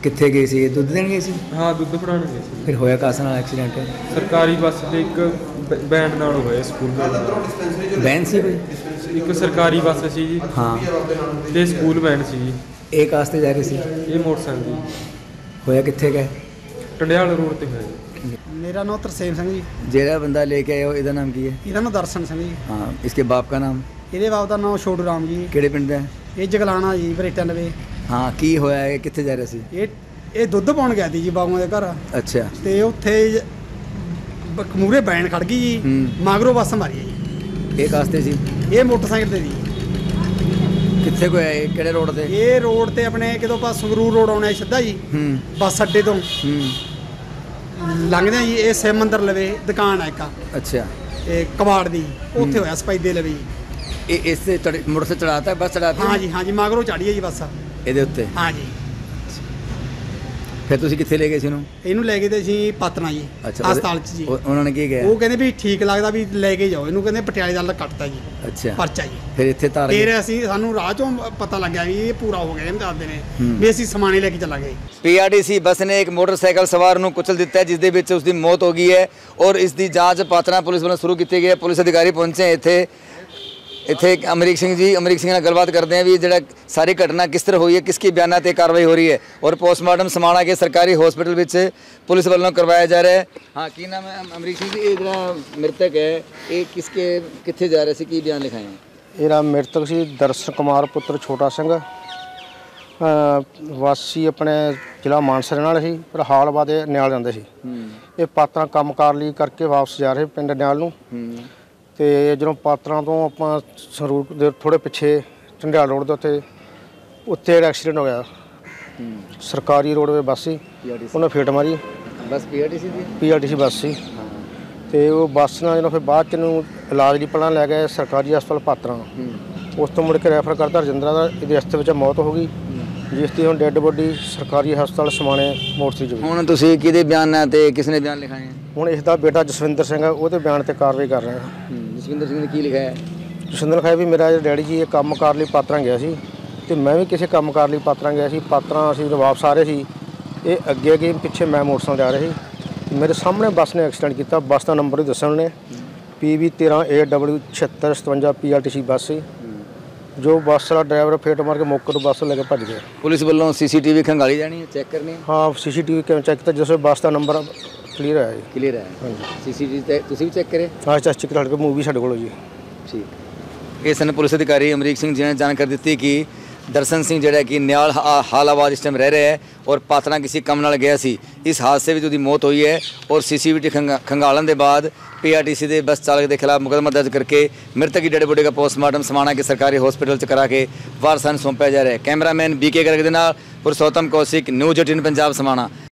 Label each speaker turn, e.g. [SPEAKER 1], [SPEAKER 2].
[SPEAKER 1] कित्थे गए सी? दुध देन गए सी?
[SPEAKER 2] हाँ दुध फड़ाने गए सी।
[SPEAKER 1] फिर होया कास नाल एक्सीडेंट?
[SPEAKER 2] सरकारी बस ते एक बैंड नाल होया स्कूल में।
[SPEAKER 1] वैन सी कोई?
[SPEAKER 2] एक सरकारी बस सी जी।
[SPEAKER 1] हाँ
[SPEAKER 2] ते स्कूल वैन सी जी।
[SPEAKER 1] ਇਹ ਕਾਸਤੇ ਜਾ ਰਹੇ ਸੀ?
[SPEAKER 2] ये मोटरसाइकिल जी।
[SPEAKER 1] ਹੋਇਆ ਕਿੱਥੇ ਗਏ?
[SPEAKER 2] टंडियाल रोड ते होया जी।
[SPEAKER 3] मेरा नाम तरसेम सिंह जी।
[SPEAKER 1] ਜਿਹੜਾ ਬੰਦਾ ਲੈ ਕੇ ਆਇਆ ਉਹ ਇਹਦਾ ਨਾਮ ਕੀ ਹੈ?
[SPEAKER 3] ਇਹਦਾ ਨਾਮ ਦਰਸ਼ਨ ਸਿੰਘ ਜੀ।
[SPEAKER 1] ਹਾਂ इसके बाप का नाम?
[SPEAKER 3] ਇਹਦੇ ਬਾਪ ਦਾ ਨਾਮ ਛੋਟੂ ਰਾਮ ਜੀ।
[SPEAKER 1] ਕਿਹੜੇ ਪਿੰਡ ਦਾ ਹੈ?
[SPEAKER 3] ਇਹ ਜਗਲਾਣਾ ਜੀ ਬਰੇਟਾ ਲਵੇ।
[SPEAKER 1] ਹਾਂ ਕੀ ਹੋਇਆ? ਇਹ ਕਿੱਥੇ ਜਾ ਰਿਹਾ ਸੀ?
[SPEAKER 3] ਇਹ ਦੁੱਧ ਪਾਉਣ ਗਿਆ ਸੀ ਜੀ ਬਾਬੂਆਂ ਦੇ ਘਰ।
[SPEAKER 1] ਅੱਛਾ
[SPEAKER 3] ਤੇ ਉੱਥੇ ਮੂਹਰੇ ਬੈਨ ਖੜ ਗਈ ਜੀ। ਮਗਰੋਂ ਬੱਸ ਮਾਰੀ ਜੀ।
[SPEAKER 1] ਇਹ ਕਾਸਤੇ ਸੀ?
[SPEAKER 3] ਇਹ ਮੋਟਰਸਾਈਕਲ ਤੇ ਜੀ।
[SPEAKER 1] ਕਿੱਥੇ ਕੋ ਆਇਆ? ਕਿਹੜੇ ਰੋਡ ਤੇ?
[SPEAKER 3] ਇਹ ਰੋਡ ਤੇ ਆਪਣੇ ਕਿਦੋਂ ਆਪਾਂ ਸੰਗਰੂਰ ਰੋਡ ਆਉਣਾ ਸਿੱਧਾ ਜੀ। ਬੱਸ ਅੱਡੇ ਤੋਂ ਲੰਘਦੇ ਜੀ। ਇਹ ਸਿਵ ਮੰਦਰ ਲਵੇ ਦੁਕਾਨ ਆ ਇੱਕ।
[SPEAKER 1] ਅੱਛਾ
[SPEAKER 3] ਇਹ ਕਬਾੜ ਦੀ ਉੱਥੇ ਹੋਇਆ ਸਪੈਦੇ ਲਵੇ ਜੀ।
[SPEAKER 1] ਇਹ ਇਸ ਤੇ ਮੋਟਰ ਸੇ ਚੜਾਤਾ? ਬੱਸ ਚੜਾਤੀ?
[SPEAKER 3] ਹਾਂ ਜੀ ਹਾਂ ਜੀ ਮਗਰੋਂ ਚੜੀ ਹੈ ਜੀ ਬੱਸ
[SPEAKER 1] ਇਹਦੇ ਉੱਤੇ?
[SPEAKER 3] ਹਾਂ ਜੀ।
[SPEAKER 1] ਫਿਰ ਤੁਸੀਂ ਕਿੱਥੇ ਲੈ ਗਏ ਸੀ ਇਹਨੂੰ?
[SPEAKER 3] ਇਹਨੂੰ ਲੈ ਗਏ ਤੇ ਅਸੀਂ ਪਾਤਨਾ ਜੀ ਹਸਪਤਾਲ 'ਚ ਜੀ।
[SPEAKER 1] ਉਹਨਾਂ ਨੇ ਕੀ ਕਿਹਾ?
[SPEAKER 3] ਉਹ ਕਹਿੰਦੇ ਵੀ ਠੀਕ ਲੱਗਦਾ ਵੀ ਲੈ ਕੇ ਜਾਓ ਇਹਨੂੰ। ਕਹਿੰਦੇ ਪਟਿਆਲੇ ਦਾ ਕੱਟਤਾ ਜੀ
[SPEAKER 1] ਅੱਛਾ
[SPEAKER 3] ਪਰਚਾ ਜੀ।
[SPEAKER 1] ਫਿਰ ਇੱਥੇ ਧਾਰ
[SPEAKER 3] ਫਿਰ ਅਸੀਂ ਸਾਨੂੰ ਰਾਹ ਚੋਂ ਪਤਾ ਲੱਗਿਆ ਵੀ ਇਹ ਪੂਰਾ ਹੋ ਗਿਆ। ਇਹਨੂੰ ਦੱਸਦੇ ਨੇ ਵੀ ਅਸੀਂ ਸਮਾਣੇ ਲੈ ਕੇ ਚਲਾਂਗੇ।
[SPEAKER 1] ਪੀਆਰਟੀਸੀ ਬੱਸ ਨੇ ਇੱਕ ਮੋਟਰਸਾਈਕਲ ਸਵਾਰ ਨੂੰ ਕੁਚਲ ਦਿੱਤਾ ਹੈ, ਜਿਸ ਦੇ ਵਿੱਚ ਉਸ ਦੀ ਮੌਤ ਹੋ ਗਈ ਹੈ ਔਰ ਇਸ ਦੀ ਜਾਂਚ ਪਾਤਨਾ ਪੁਲਿਸ ਵੱਲੋਂ ਸ਼ੁਰੂ ਕੀਤੀ ਗਈ ਹੈ। ਪੁਲਿਸ ਅਧਿਕਾਰੀ ਪਹੁੰਚੇ ਇੱਥੇ ਅਮਰੀਕ ਸਿੰਘ ਜੀ। ਅਮਰੀਕ ਸਿੰਘ ਨਾਲ ਗੱਲਬਾਤ ਕਰਦੇ हैं भी ਜਿਹੜਾ ਸਾਰੀ ਘਟਨਾ ਕਿਸ ਤਰ੍ਹਾਂ ਹੋਈ ਹੈ, ਕਿसके ਬਿਆਨਾਂ ਤੇ ਕਾਰਵਾਈ ਹੋ ਰਹੀ ਹੈ ਔਰ ਪੋਸਟਮਾਰਟਮ ਸਮਾਣਾ ਕੇ ਸਰਕਾਰੀ ਹਸਪੀਟਲ ਵਿੱਚ ਪੁਲਿਸ ਵੱਲੋਂ ਕਰਵਾਇਆ ਜਾ ਰਿਹਾ ਹੈ। ਹਾਂ ਕੀ ਨਾਮ ਹੈ ਅਮਰੀਕ ਸਿੰਘ ਜੀ? ਇਹ ਜਿਹੜਾ ਮ੍ਰਿਤਕ ਹੈ ਇਹ ਕਿसके ਕਿੱਥੇ ਜਾ ਰਿਹਾ ਸੀ, ਕੀ ਬਿਆਨ ਲਿਖਾਏ ਹੈ?
[SPEAKER 4] ਇਹਦਾ ਮ੍ਰਿਤਕ ਸੀ ਦਰਸ਼ਨ ਕੁਮਾਰ ਪੁੱਤਰ ਛੋਟਾ ਸਿੰਘ, ਵਾਸੀ ਆਪਣੇ ਜ਼ਿਲ੍ਹਾ ਮਾਨਸਾ ਨਾਲ ਸੀ, ਪਰ ਹਾਲਵਾ ਦੇ ਨਿਆਲ ਜਾਂਦੇ ਸੀ। ਇਹ ਪਾਤਰਾਂ ਕੰਮਕਾਰ ਲਈ ਕਰਕੇ ਵਾਪਸ ਜਾ ਰਹੇ ਪਿੰਡ ਨਿਆਲ ਨੂੰ। ਤੇ ਜਦੋਂ ਪਾਤਰਾਂ ਤੋਂ ਆਪਾਂ ਸੰਗਰੂਰ ਦੇ ਥੋੜੇ ਪਿੱਛੇ ਝੰਡਿਆਲ ਰੋਡ ਦੇ ਉੱਤੇ ਐਕਸੀਡੈਂਟ ਹੋ ਗਿਆ। ਸਰਕਾਰੀ ਰੋਡਵੇ ਬੱਸ ਸੀ, ਉਹਨੇ ਫੇਟ ਮਾਰੀ।
[SPEAKER 1] ਬਸ
[SPEAKER 4] ਪੀਆਰਟੀਸੀ ਬੱਸ ਸੀ। ਤੇ ਉਹ ਬੱਸ ਨਾਲ ਜਦੋਂ ਫਿਰ ਬਾਅਦ 'ਚ ਇਹਨੂੰ ਇਲਾਜ ਲਈ ਪਹਿਲਾਂ ਲੈ ਗਏ ਸਰਕਾਰੀ ਹਸਪਤਾਲ ਪਾਤਰਾਂ। ਉਸ ਤੋਂ ਮੁੜ ਕੇ ਰੈਫਰ ਕਰਤਾ ਰਜਿੰਦਰਾ ਦਾ। ਇਹਦੇ ਰਸਤੇ ਵਿੱਚ ਮੌਤ ਹੋ ਗਈ, ਜਿਸ ਦੀ ਹੁਣ ਡੈੱਡ ਬੋਡੀ ਸਰਕਾਰੀ ਹਸਪਤਾਲ ਸਮਾਣੇ ਮੋਰਚੇ 'ਚ।
[SPEAKER 1] ਹੁਣ ਤੁਸੀਂ ਕਿਹਦੇ ਬਿਆਨ ਹੈ ਤੇ ਕਿਸ ਨੇ ਬਿਆਨ ਲਿਖਾਏ ਹੈ?
[SPEAKER 4] ਹੁਣ ਇਸ ਦਾ ਬੇਟਾ ਜਸਵਿੰਦਰ ਸਿੰਘ ਹੈ, ਉਹਦੇ ਬਿਆਨ ਤੇ ਕਾਰਵਾਈ ਕਰ ਰਹੇ ਹਾਂ।
[SPEAKER 1] ਜਸਵਿੰਦਰ ਸਿੰਘ ਨੇ ਕੀ ਲਿਖਾਇਆ ਹੈ?
[SPEAKER 4] ਜਸਵਿੰਦਰ ਲਿਖਾਇਆ ਵੀ ਮੇਰਾ ਡੈਡੀ ਜੀ ਇਹ ਕੰਮ ਕਾਰ ਲਈ ਪਾਤਰਾਂ ਗਿਆ ਸੀ ਤੇ ਮੈਂ ਵੀ ਕਿਸੇ ਕੰਮ ਕਾਰ ਲਈ ਪਾਤਰਾਂ ਗਿਆ ਸੀ। ਪਾਤਰਾਂ ਅਸੀਂ ਵਾਪਸ ਆ ਰਹੇ ਸੀ, ਇਹ ਅੱਗੇ ਗਏ, ਪਿੱਛੇ ਮੈਂ ਮੋਟਰਸਾਈਕਲ ਜਾ ਰਿਹਾ ਸੀ। ਮੇਰੇ ਸਾਹਮਣੇ ਬੱਸ ਨੇ ਐਕਸੀਡੈਂਟ ਕੀਤਾ। ਬੱਸ ਦਾ ਨੰਬਰ ਵੀ ਦੱਸਿਆ ਉਹਨੇ, PV 13AW 7657 ਪੀਆਰਟੀਸੀ ਬੱਸ ਸੀ। ਜੋ ਬੱਸ ਵਾਲਾ ਡਰਾਈਵਰ ਫੇਟ ਮਾਰ ਕੇ ਮੌਕੇ ਤੋਂ ਬੱਸ ਲੈ ਕੇ ਭੱਜ ਗਿਆ।
[SPEAKER 1] ਪੁਲਿਸ ਵੱਲੋਂ CCTV ਖੰਗਾਲੀ ਜਾਣੀ ਹੈ, ਚੈੱਕ ਕਰਨੀ?
[SPEAKER 4] ਹਾਂ CCTV ਕਿਵੇਂ ਚੈੱਕ ਕੀਤਾ? ਜਿਸ ਵੇਲੇ ਬੱਸ ਦਾ ਨੰਬਰ ਕਲੀਅਰ ਹੈ ਜੀ।
[SPEAKER 1] ਕਲੀਅਰ ਹੈ? ਹਾਂਜੀ CCTV ਤੇ ਤੁਸੀਂ ਵੀ ਚੈੱਕ ਕਰੇ?
[SPEAKER 4] ਹਾਂ ਚੈੱਕ ਕਰ ਕੇ ਮੂਵੀ ਸਾਡੇ ਕੋਲ ਜੀ।
[SPEAKER 1] ਠੀਕ। ਇਹ ਸਨ ਪੁਲਿਸ ਅਧਿਕਾਰੀ ਅਮਰੀਕ ਸਿੰਘ ਜੀ ਨੇ ਜਾਣਕਾਰੀ ਦਿੱਤੀ ਕਿ ਦਰਸ਼ਨ ਸਿੰਘ ਜਿਹੜਾ ਕਿ ਨਿਆਲ ਹਾਲਾਬਾਦ ਇਸ ਟਾਈਮ ਰਹਿ ਰਿਹਾ ਹੈ ਔਰ ਪਾਤਨਾ ਕਿਸੇ ਕੰਮ ਨਾਲ ਗਿਆ ਸੀ। ਇਸ ਹਾਦਸੇ ਵਿੱਚ ਉਹਦੀ ਮੌਤ ਹੋਈ ਹੈ ਔਰ CCTV ਖੰਗਾਲਣ ਦੇ ਬਾਅਦ PRTC ਦੇ ਬੱਸ ਚਾਲਕ ਦੇ ਖਿਲਾਫ ਮੁਕੱਦਮਾ ਦਰਜ ਕਰਕੇ ਮ੍ਰਿਤਕ ਦੀ ਡੈਡ ਬੋਡੀ ਦਾ ਪੋਸਟਮਾਰਟਮ ਸਮਾਣਾ ਕੇ ਸਰਕਾਰੀ ਹਸਪੀਟਲ 'ਚ ਕਰਾ ਕੇ ਵਾਰਸਾਂ ਨੂੰ ਸੌਂਪਿਆ ਜਾ ਰਿਹਾ ਹੈ। ਕੈਮਰਾਮੈਨ BK ਗਰਗ ਦੇ ਨਾਲ ਪੁਰਸ਼ੋਤਮ ਕੌਸ਼ਿਕ, ਨਿਊਜ਼ 18 ਪੰਜਾਬ ਸਮਾਣਾ।